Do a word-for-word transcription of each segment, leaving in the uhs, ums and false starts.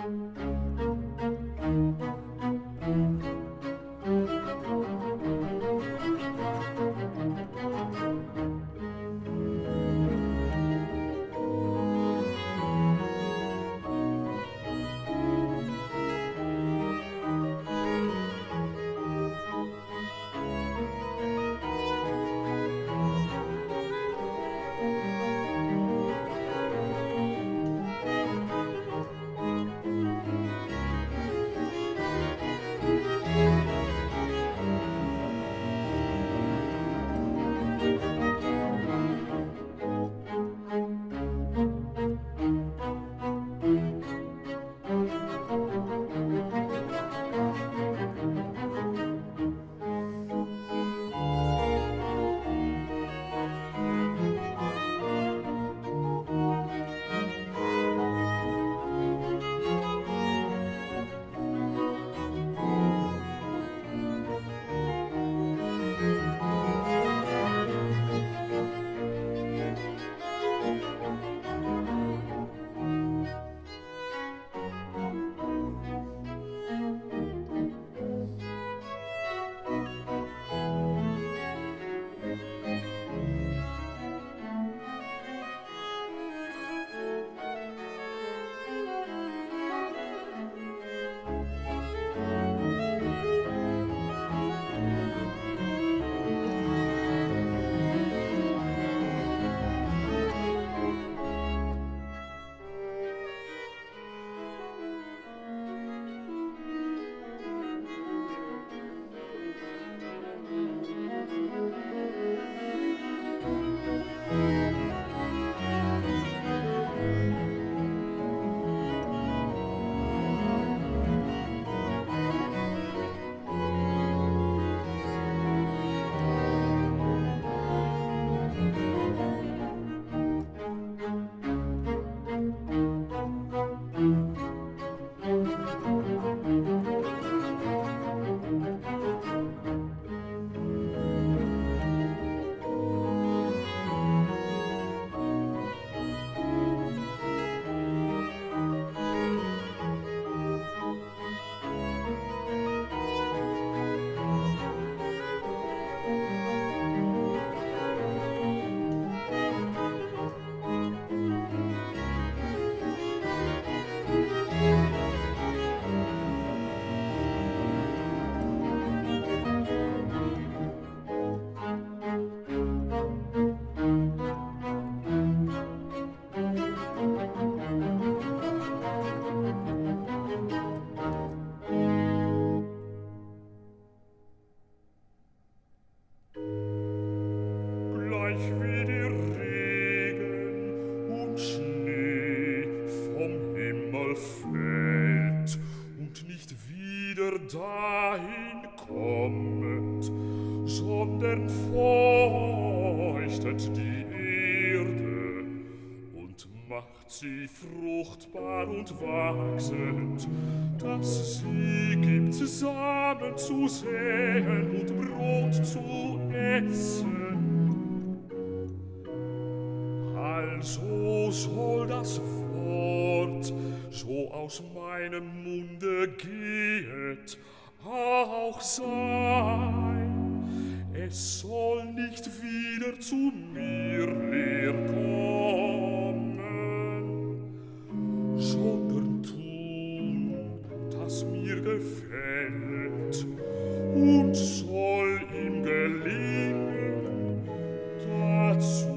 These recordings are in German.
dahin kommet, sondern feuchtet die Erde und macht sie fruchtbar und wachsend, dass sie gibt Samen zu säen und Brot zu essen. Also soll das Wort, so aus meinem Munde gehet, auch sein. Es soll nicht wieder zu mir leer kommen, sondern tun, das mir gefällt, und soll ihm gelingen, dazu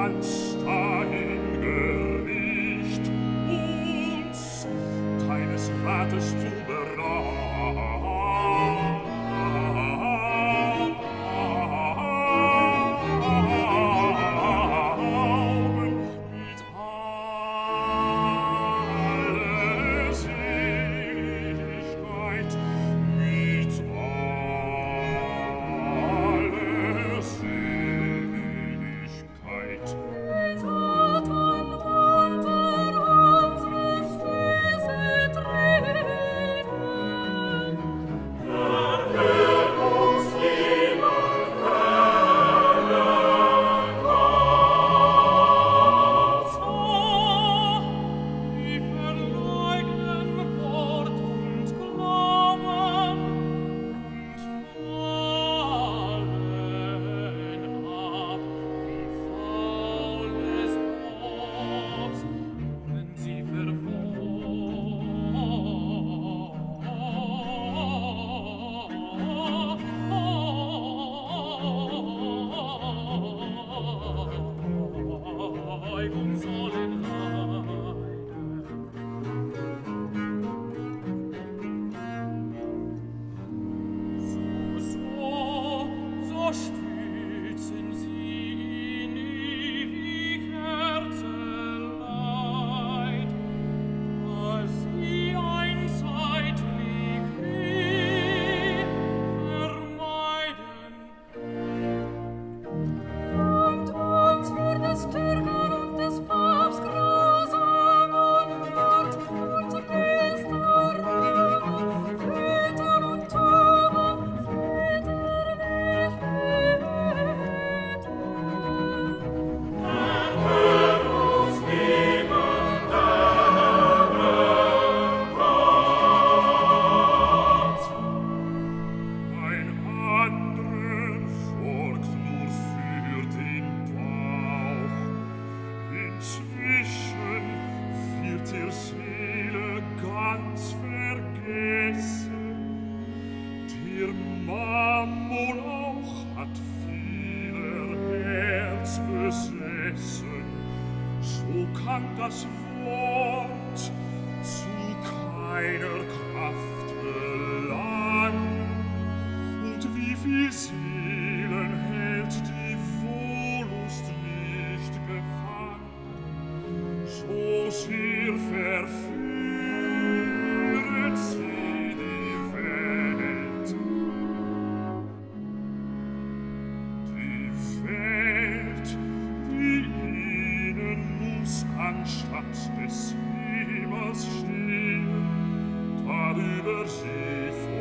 ganz dahin gericht, uns deines Rates zu berauben, mit aller Seligkeit, mit aller Seligkeit. Mit Atem unter unsere Füße treten. Erhör uns, lieber Herr Gott. So, wir verleugnen Wort und Glauben und fallen ab wie faules Obst, wenn sie Verweigung sollen leiden. So, so, so stützen sie in ewig Herzeleid, als sie einseitig Weh vermeiden. Und uns für des Türken und des Papst grausam Unmut und List errungen, Väter und Töber, väterlich beten. Erhör uns, lieber Herr Gott. Ein anderer sorgt nur für den Bauch, inzwischen wird ihr Seele ganz vergessen. Der Mammon auch hat vieler Herz besessen, so kann das Wort zu keiner Kraft gelangen. Und wie viel Seelen hält die Wollust nicht gefangen, so sehr verführet sie die Welt. Die Welt, die ihnen muss anstatt des Himmels stehen, darüber sie